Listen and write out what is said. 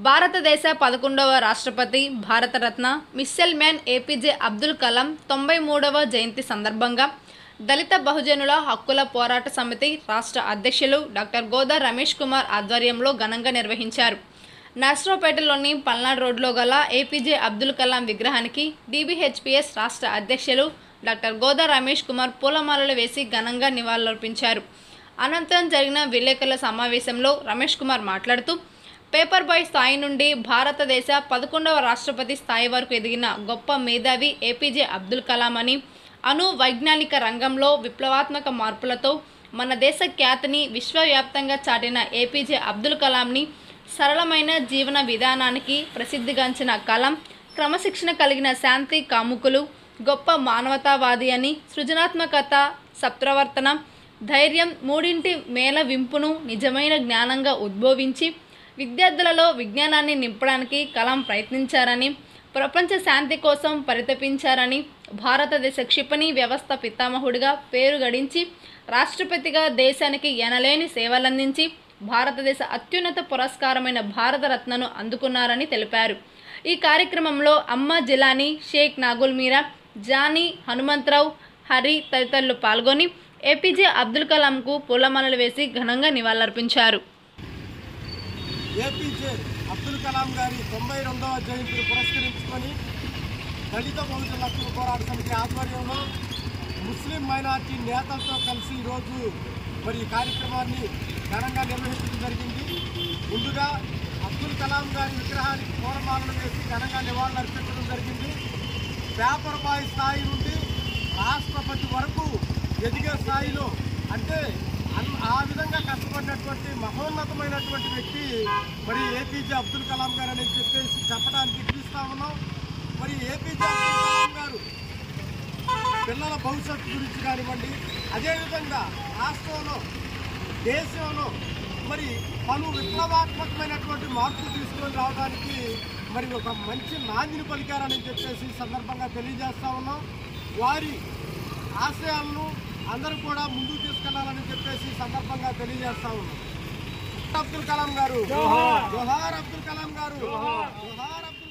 భారతదేశ 11వ రాష్ట్రపతి Bharat Ratna missile man A P J Abdul Kalam 93వ జయంతి సందర్భంగా దళిత బహుజనుల హక్కుల పోరాట సమితి రాష్ట్ర అధ్యక్షులు డాక్టర్ గోదా రమేష్ కుమార్ ఆధ్వర్యంలో ఘనంగా నిర్వహించారు. నర్సరావుపేటలోని పల్నాడు రోడ్లో గల ఏపీజే అబ్దుల్ కలాం విగ్రహానికి డీబీహెచ్పీఎస్ రాష్ట్ర అధ్యక్షులు డాక్టర్ గోదా రమేష్ కుమార్ పూలమాలలు వేసి ఘనంగా నివాళులర్పించారు. అనంతరం జరిగిన విలేకరుల సమావేశంలో రమేష్ కుమార్ మాట్లాడుతూ, పేపర్ బాయ్ స్థాయి నుండి భారతదేశ 11వ రాష్ట్రపతి స్థాయి వరకు ఎదిగిన గొప్ప మేధావి ఏపీజే అబ్దుల్ కలాం అని, అణు వైజ్ఞానిక రంగంలో విప్లవాత్మక మార్పులతో మన దేశ ఖ్యాతిని విశ్వవ్యాప్తంగా చాటిన ఏపీజే అబ్దుల్ కలాంని సరళమైన జీవన విధానానికి ప్రసిద్ధిగాంచిన కలాం క్రమశిక్షణ కలిగిన శాంతి కాముకులు, గొప్ప మానవతావాది అని, సృజనాత్మకత, సత్ప్రవర్తన, ధైర్యం మూడింటి మేళ వింపును నిజమైన జ్ఞానంగా ఉద్భవించి విద్యార్థులలో విజ్ఞానాన్ని నింపడానికి కలాం ప్రయత్నించారని, ప్రపంచ శాంతి కోసం పరితపించారని, భారతదేశ క్షిపణి వ్యవస్థ పితామహుడిగా పేరు గడించి రాష్ట్రపతిగా దేశానికి ఎనలేని సేవలందించి భారతదేశ అత్యున్నత పురస్కారమైన భారతరత్నను అందుకున్నారని తెలిపారు. ఈ కార్యక్రమంలో అమ్మ జిలానీ, షేక్ నాగుల్ మీరా, జానీ, హనుమంతరావు, హరి తదితరులు పాల్గొని ఏపీజే అబ్దుల్ కలాంకు పూలమాలలు వేసి ఘనంగా నివాళులర్పించారు. ఏపీజే అబ్దుల్ కలాం గారి 92వ జయంతిని పురస్కరించుకొని దళిత బహుజన హక్కుల పోరాట సమితి ఆధ్వర్యంలో ముస్లిం మైనార్టీ నేతలతో కలిసి ఈరోజు ఈ కార్యక్రమాన్ని ఘనంగా నిర్వహించడం జరిగింది. ముందుగా అబ్దుల్ కలాం గారి విగ్రహానికి పూలమాలలు వేసి ఘనంగా నివాళులు అర్పించడం జరిగింది. పేపర్ బాయ్ స్థాయి నుండి రాష్ట్రపతి వరకు ఎదిగే స్థాయిలో, అంటే ఆ విధంగా కష్టపడినటువంటి మహోన్నతమైనటువంటి వ్యక్తి ఏపీజే అబ్దుల్ కలాం గారు అని చెప్పేసి చెప్పడానికి పిలుస్తా ఉన్నాం. ఏపీజే అబ్దుల్ కలాం గారు పిల్లల భవిష్యత్తు గురించి కానివ్వండి, అదేవిధంగా రాష్ట్రంలో, దేశంలో పలు విప్లవాత్మకమైనటువంటి మార్పులు తీసుకొని రావడానికి ఒక మంచి నాందిని పలికారని చెప్పేసి సందర్భంగా తెలియజేస్తా ఉన్నాం. వారి ఆశయాలను అందరూ కూడా ముందుకు తీసుకెళ్లాలని చెప్పేసి సందర్భంగా తెలియజేస్తా ఉన్నాం. అబ్దుల్ కలాం గారు జోహార్, అబ్దుల్ కలాం గారు జోహార్.